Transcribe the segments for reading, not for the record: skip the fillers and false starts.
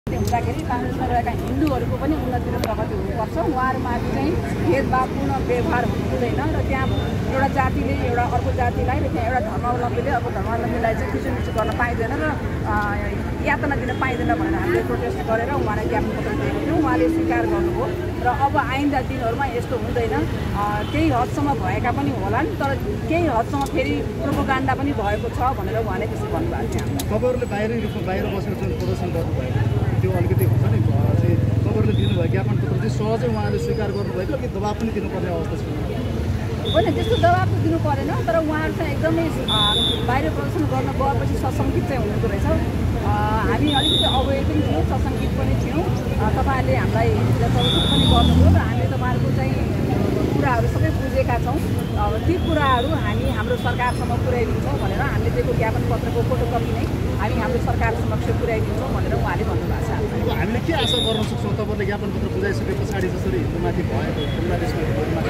हुँदाखेरि काङ्ग्रेसमा रहेका हिन्दूहरूको पनि उन्नति र प्रगति हुनुपर्छ। उहाँहरूमाथि चाहिँ भेदभावपूर्ण व्यवहार हुनु हुँदैन र त्यहाँ एउटा जातिले एउटा अर्को जातिलाई र त्यहाँ एउटा धर्मावलम्बीले अर्को धर्मावलम्बीलाई चाहिँ खिचोमिचो गर्न पाइँदैन र यातना दिन पाइँदैन भनेर हामीले प्रोटेस्ट गरेर उहाँलाई ज्ञापन पत्र दिएको थियौँ। उहाँले स्वीकार गर्नुभयो र अब आइन्दा दिनहरूमा यस्तो हुँदैन। केही हदसम्म भएका पनि होलान्, तर केही हदसम्म फेरि प्रोपोगान्डा पनि भएको छ भनेर उहाँले त्यसो भन्नुभएको थियो। तपाईँहरूले बाहिर बसेर जुन प्रदर्शन गर्नुभएको त्यो अलिकति हुन्छ नि, तपाईँहरूले दिनुभयो ज्ञापन पत्र चाहिँ सहजै उहाँले स्वीकार गर्नुभएको कि दबाब पनि दिनुपर्ने अवस्था छ? होइन, त्यस्तो दबाब त दिनु परेन, तर उहाँहरू चाहिँ एकदमै बाहिर प्रदर्शन गर्न गएपछि सशङ्कित चाहिँ हुनुहुँदो रहेछ। हामी अलिकति अवेर पनि थियौँ, सशङ्कित पनि थियौँ। तपाईँहरूले हामीलाई प्रदर्शन पनि गर्नुभयो र हामीले तपाईँहरूको चाहिँ कुराहरू सबै बुझेका छौँ। ती कुराहरू हामी हाम्रो सरकारसम्म पुर्याइदिन्छौँ भनेर हामीले दिएको ज्ञापन पत्रको फोटोकपी नै हामी हाम्रो सरकार समक्ष पुर्याइदिन्छौँ भनेर उहाँले भन्नुभएको छ। हामीले के आशा गर्न सक्छौँ? तपाईँले ज्ञापन पत्र बुझाइसके पछाडि जसरी हिन्दूमाथि भएको बङ्गलादेशमा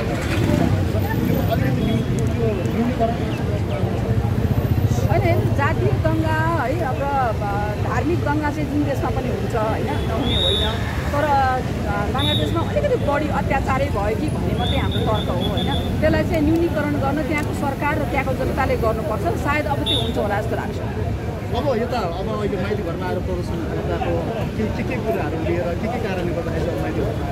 होइन, जातीय दङ्गा है, अब धार्मिक दङ्गा चाहिँ जुन देशमा पनि हुन्छ होइन, नहुने होइन, तर बङ्गलादेशमा अलिकति बढी अत्याचारै भयो कि भन्ने मात्रै हाम्रो तर्क हो होइन। त्यसलाई चाहिँ न्यूनीकरण गर्न त्यहाँको सरकार र त्यहाँको जनताले गर्नुपर्छ। सायद अब त्यो हुन्छ होला जस्तो लाग्छ। अब यता अहिले माइती घरमा आएर प्रदर्शन गर्दाको के कुराहरू लिएर के कारणले गर्दाखेरि माइती घरमा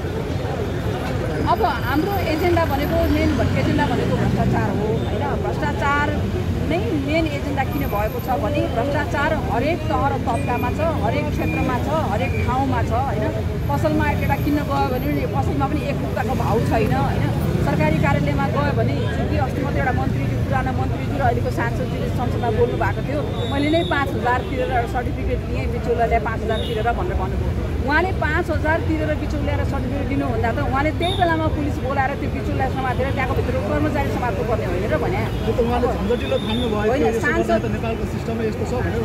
अब हाम्रो एजेन्डा भनेको मेन एजेन्डा भनेको भ्रष्टाचार हो होइन। भ्रष्टाचार नै मेन एजेन्डा किन भएको छ भने भ्रष्टाचार हरेक तह र तबकामा छ, हरेक क्षेत्रमा छ, हरेक ठाउँमा छ होइन। पसलमा एउटा किन्न गयो भने पसलमा पनि एक रुपियाँको भाउ छैन होइन। सरकारी कार्यालयमा गयो भने हिजो अस्ति मात्रै एउटा मन्त्रीज्यू, पुरानो मन्त्रीज्यू र अहिलेको सांसदजीले संसदमा बोल्नु भएको थियो। मैले नै 5,000 तिरेर एउटा सर्टिफिकेट लिएँ, बिचौलियाले 5,000 तिरेर भनेर भन्नुभयो। उहाँले 5,000 तिरेर बिचौलिएर सर्टिफिकेट दिनुभन्दा त उहाँले त्यही बेलामा पुलिस बोलाएर त्यो बिचौलिया समातेर त्यहाँको भित्र कर्मचारी समात्नु पर्ने होइन र भने होइन। सांसद नेपालको सिस्टमै यस्तो छ भनेर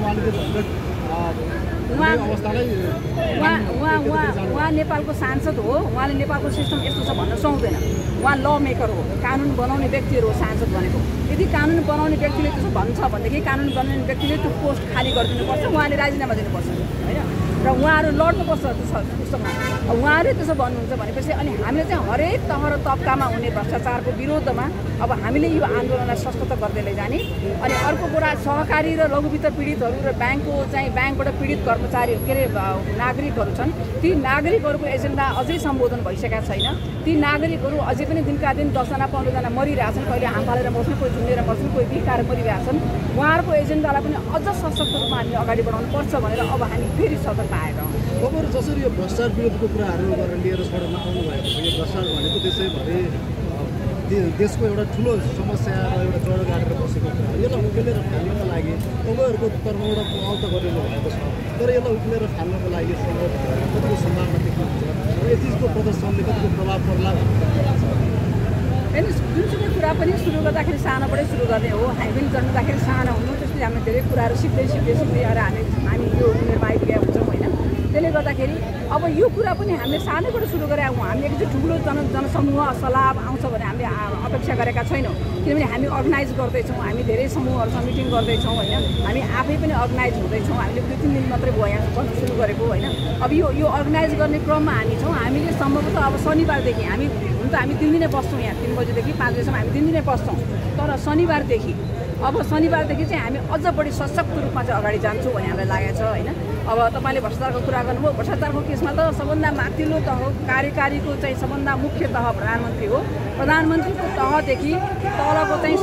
उहाँ नेपालको सांसद हो। उहाँले नेपालको सिस्टम यस्तो छ भन्न सक्दैन। उहाँ ल मेकर हो, कानुन बनाउने व्यक्तिहरू हो सांसद भनेको। यदि कानुन बनाउने व्यक्तिले त्यसो भन्छ भनेदेखि कानुन बनाउने व्यक्तिले त्यो पोस्ट खाली गरिदिनुपर्छ, उहाँले राजीनामा दिनुपर्छ होइन। र उहाँहरू लड्नुपर्छ त्यसमा। उहाँले त्यसो भन्नुहुन्छ भनेपछि अनि हामीले चाहिँ हरेक तह र तबकामा हुने भ्रष्टाचारको विरोधमा अब हामीले यो आन्दोलनलाई सशक्त गर्दै लैजाने। अनि अर्को कुरा सहकारी र लघुवित्त पीडितहरू र ब्याङ्कबाट पीडित कर्मचारी के अरे नागरिकहरू छन्। ती नागरिकहरूको एजेन्डा अझै सम्बोधन भइसकेका छैन। ती नागरिकहरू अझै पनि दिनका दिन 10जना 15जना मरिरहेछन्। कहिले हाम फालेर मर्छन्, कोही झुन्डेर मर्छन्, कोही बिकाएर मरिरहेछन्। उहाँहरूको एजेन्डालाई पनि अझ सशक्त रूपमा हामीले अगाडि बढाउनु पर्छ भनेर अब हामी फेरि सतर्क आएका हौँ। तपाईँहरू जसरी यो भ्रष्टाचार विरोधको कुराहरू गरेर लिएर सडकमा आउनुभएको छ, यो भ्रष्टाचार भनेको देशैभरि देशको एउटा ठुलो समस्या र एउटा जड गाडेर बसेको कुरा, यसलाई उकेलेर फाल्नको लागि तपाईँहरूको तर्फबाट पहल त गरिनु भएको छ, तर यसलाई उकेलेर फाल्नको लागि कतिको सम्भावना देख्नुहुन्छ र यो चिजको प्रदर्शनले कतिको प्रभाव पर्ला? होइन, जुनसुकै कुरा पनि सुरु गर्दाखेरि सानोबाटै सुरु गर्ने हो। हामी पनि जन्मदाखेरि सानो हुनु, त्यसपछि हामीले धेरै कुराहरू सिक्दै आएर हामी यो उमेरमा आइपुगेका हुन्छौँ होइन। त्यसले गर्दाखेरि अब यो कुरा पनि हामीले सानैबाट सुरु गरेका हौँ। हामी एकचोटि ठुलो जनसमूह सलाब आउँछ भने हामीले अपेक्षा गरेका छैनौँ, किनभने हामी अर्गनाइज गर्दैछौँ। हामी धेरै समूहहरूसँग मिटिङ गर्दैछौँ होइन। हामी आफै पनि अर्गनाइज हुँदैछौँ। हामीले 2-3 दिन मात्रै भयो यहाँ बस्न सुरु गरेको होइन। अब यो अर्गनाइज गर्ने क्रममा हामी छौँ। हामीले सम्भवतः अब शनिबारदेखि हामी 3 दिनै बस्छौँ यहाँ, 3 बजेदेखि 5 बजेसम्म हामी 3 दिनै बस्छौँ। तर शनिबारदेखि चाहिँ हामी अझ बढी सशक्त रूपमा चाहिँ अगाडि जान्छौँ भन्ने हामीलाई लागेको छ होइन। अब तपाईँले भ्रष्टाचारको कुरा गर्नुभयो। भ्रष्टाचारको केसमा त सबभन्दा माथिल्लो तह कार्यकारीको चाहिँ सबभन्दा मुख्य तह प्रधानमन्त्री हो। प्रधानमन्त्रीको तहदेखि तलको चाहिँ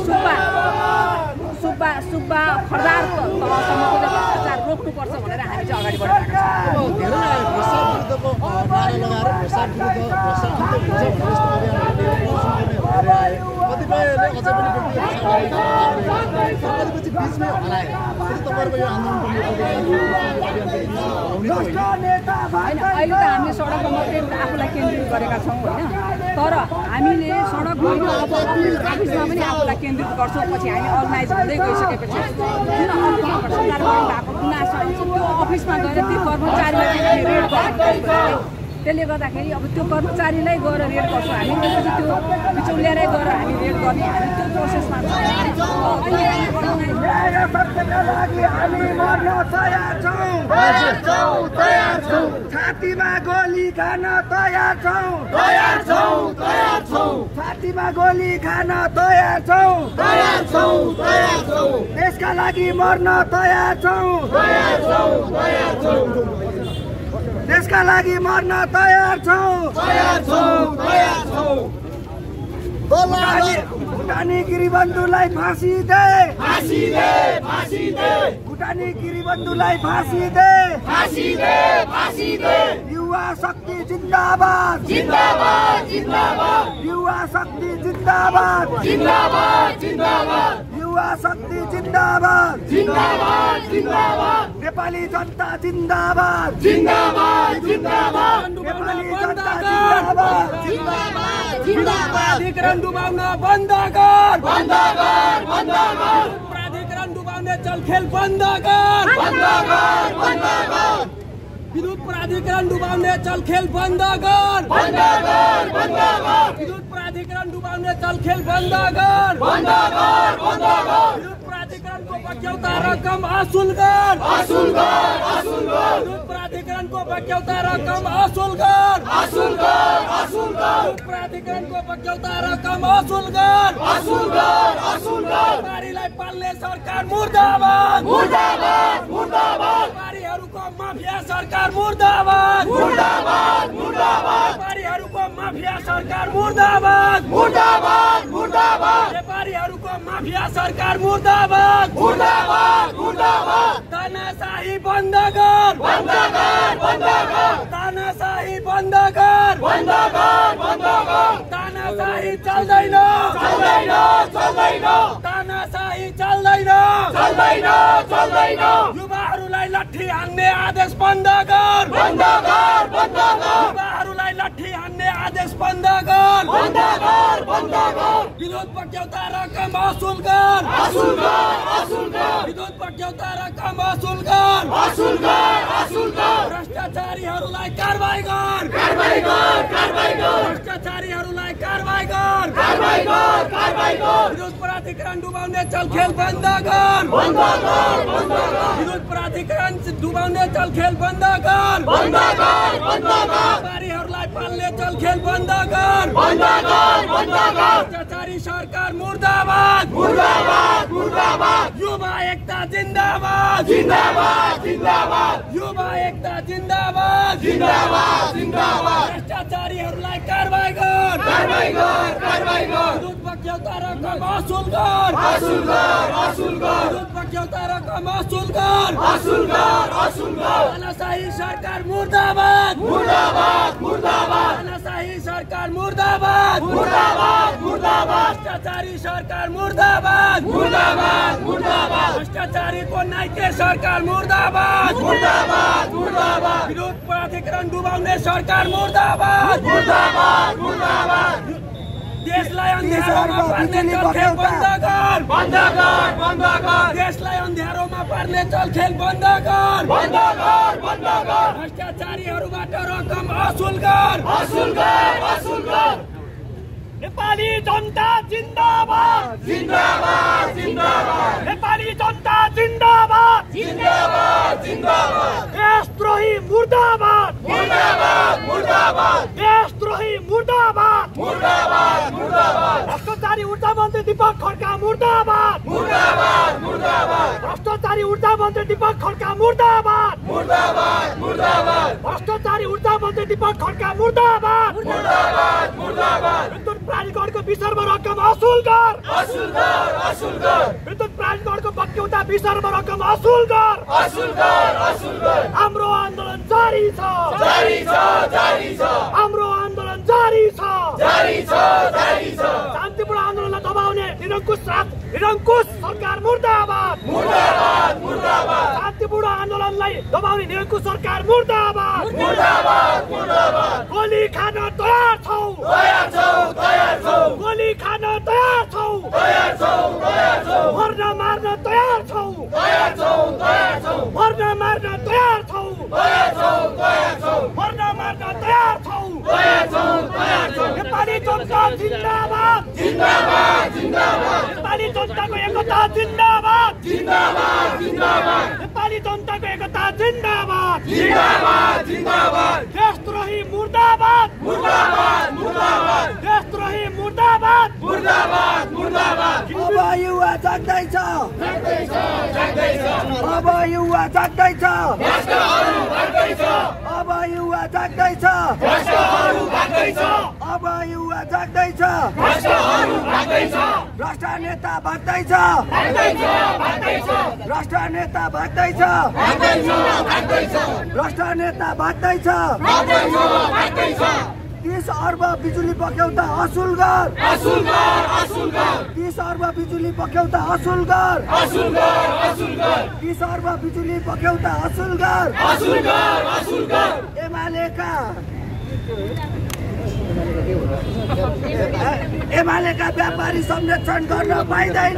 सुब्बा खर्दार तहसम्मको चाहिँ भ्रष्टाचार रोक्नुपर्छ भनेर हामी चाहिँ अगाडि बढिरहेका छौँ। कतिपयले अझै पनि बिचमै हराए तपाईँहरूको यो होइन, अहिले त हामीले सडकमा मात्रै आफूलाई केन्द्रित गरेका छौँ होइन। तर हामीले सडक होइन, अब अफिसमा पनि आफूलाई केन्द्रित गर्छौँ। पछि हामी अर्गनाइज हुँदै गइसकेपछि जुन अफिसमा भ्रष्टाचार भएको गुनासो आउँछ त्यो अफिसमा गएर ती कर्मचारीलाई चाहिँ हामी रेड गर्छौँ। त्यसले गर्दाखेरि अब त्यो कर्मचारीलाई गएर रेड गर्छौँ हामी, त्यसपछि त्यो बिचौलियालाई गएर हामी रेड गर्ने, हामी त्यो प्रोसेसमा छातीमा गोली खान तयार छौँ, छातीमा गोली खान तयार छौँ, देशका लागि मर्न तयार छौँ, देशका लागि मर्न तयार छौँ। भुटानी गिरीबन्धुलाई फाँसी दे, भुटानी गिरीबन्धुलाई फाँसी दे, युवा शक्ति जिन्दाबाद, युवा शक्ति जिन्दाबाद, युवा शक्ति जिन्दाबाद, नेपाली जनता जिन्दाबाद, नेपाली जनता जिन्दाबाद। प्राधिकरण डुबाउन बन्द गर, प्राधिकरण डुबाउने चलखेल बन्द गर, विद्युत प्राधिकरण डुबाउने चलखेल बन्द गर, विद्युत प्राधिकरण डुबाउने चलखेल बन्द गर, विद्युत प्राधिकरणको बक्यौता रकम असुल गर, विद्युत प्राधिकरणको बक्यौता रकम असुल गर, विद्युत प्राधिकरणको बक्यौता रकम असुल गर, व्यापारीलाई पाल्ने सरकार मुर्दाबाद, व्यापारीहरूको माफिया सरकार मुर्दाबाद, व्यापारीहरूको माफिया सरकार मुर्दाबाद, व्यापारीहरूको माफिया सरकार मुर्दाबाद, तानाशाही बन्द गर, तानाशाही बन्द गर, तानाशाही चल्दैन, तानाशाही चल्दैन, युवाहरूलाई लट्ठी हान्ने आदेश बन्द गर, युवाहरूलाई लट्ठी हान्ने आदेश बन्द गर, विद्युत बक्यौता रकम असुल गर, विद्युत बक्यौता रकम असुल गर, भ्रष्टाचारीहरूलाई कारबाही गर, भ्रष्टाचारीहरूलाई कारबाही गर, विद्युत प्राधिकरण डुबाउने चलखेल बन्द गर, विद्युत प्राधिकरण डुबाउने चलखेल बन्द गर, व्यापारीहरूलाई पाल्ने चलखेल बन्द गर, भ्रष्टाचारी सरकार मुर्दाबाद, युवा एकता जिन्दाबाद, युवा एकता जिन्दाबाद, भ्रष्टाचारीहरूलाई कारबाही गर, विद्युत बक्यौता रकम असुल गर, विद्युत बक्यौता रकम असुल गर, तानाशाही सरकार मुर्दाबाद, तानाशाही सरकार मुर्दाबाद, भ्रष्टाचारी सरकार मुर्दाबाद, भ्रष्टाचारीको नाइके सरकार मुर्दाबाद, विद्युत प्राधिकरण डुबाउने सरकार मुर्दाबाद, देशलाई अँध्यारोमा पार्ने चलखेल बन्द गर, देशलाई अँध्यारोमा पार्ने चलखेल बन्द गर, भ्रष्टाचारीहरूबाट रकम असुल गर, नेपाली जनता जिन्दाबाद, नेपाली जनता जिन्दाबाद, देशद्रोही मुर्दाबाद, देशद्रोही मुर्दाबाद, भ्रष्टाचारी ऊर्जा मन्त्री दीपक खड्का मुर्दाबाद, भ्रष्टाचारी ऊर्जा मन्त्री दीपक खड्का मुर्दाबाद, भ्रष्टाचारी ऊर्जा मन्त्री दीपक खड्का मुर्दाबाद, विद्युत प्राधिकरणको विसर्म रकम असुल गर, विद्युत प्राधिकरणको बक्यौता विसर्म रकम असुल गर, हाम्रो आन्दोलन जारी छ, हाम्रो आन्दोलन जारी छ, शान्तिपूर्ण आन्दोलनलाई दबाउने निरङ्कुश सरकार मुर्दाबाद, शान्तिपूर्ण आन्दोलनलाई दबाउने निरङ्कुश सरकार मुर्दाबाद, गोली खान तयार छौ, गोली खान तयार छौ, मर्न मार्न तयार छौ, मर्न मार्न तयार छौ, मर्न मार्न तयार जिंदाबाद जिंदाबाद जिंदाबाद नेपाली जनताको एकता जिंदाबाद जिंदाबाद जिंदाबाद नेपाली जनताको एकता जिंदाबाद जिंदाबाद जिंदाबाद देशद्रोही मुर्दाबाद मुर्दाबाद मुर्दाबाद देशद्रोही मुर्दाबाद मुर्दाबाद मुर्दाबाद अब युवा जाग्दैछ अब युवा जाग्दैछ अब युवा जाग्दैछ अब युवा जाग्दैछ भ्रष्ट नेता भाग्दैछ भ्रष्ट नेता भाग्दैछ भ्रष्ट नेता भाग्दैछ 30 अर्ब बिजुली पक्याउँदा असुल गर 30 अर्ब बिजुली पक्याउँदा असुल गर 30 अर्ब बिजुली पक्याउँदा असुल गर एमालेका व्यापारी संरक्षण गर्न पाइँदैन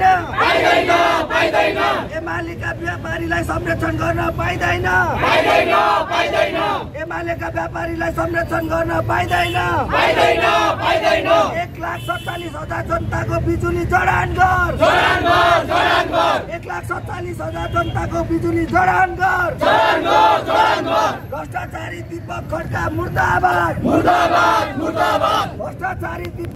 एमालेका व्यापारीलाई संरक्षण गर्न पाइँदैन एमालेका व्यापारीलाई संरक्षण गर्न पाइँदैन 1,47,000 जनताको बिजुली जडान गर 1,47,000 जनताको बिजुली जडान गर भ्रष्टाचारी दीपक खड्का मुर्दाबाद भ्रष्टाचारी